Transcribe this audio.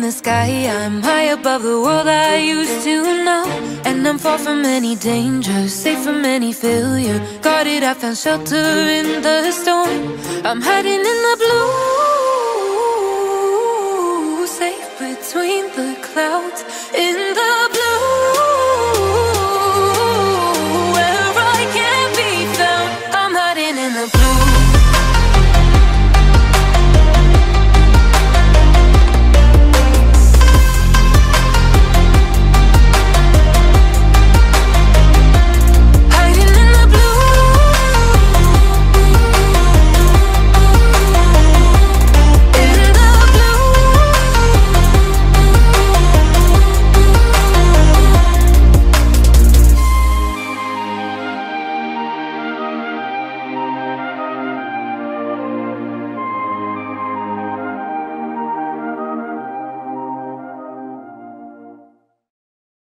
the sky. I'm high above the world I used to know, and I'm far from any danger, safe from any failure. Guarded, I found shelter in the storm. I'm hiding in the blue, safe between the clouds. In